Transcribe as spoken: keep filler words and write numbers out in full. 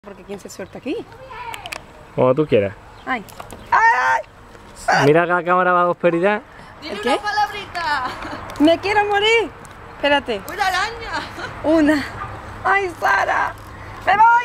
Porque ¿quién se suelta aquí? Como tú quieras. Ay. ¡Ay! Mira la cámara bajo oscuridad. Dile ¿El qué? una palabrita. ¡Me quiero morir! Espérate. Una araña. Una. ¡Ay, Sara! ¡Me voy!